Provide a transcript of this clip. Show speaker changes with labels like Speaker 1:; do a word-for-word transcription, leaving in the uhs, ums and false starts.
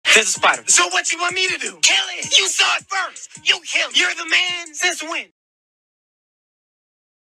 Speaker 1: There's a spider.
Speaker 2: So what you want me to do? Kill it. You saw it first. You kill it. You're the man. Since when?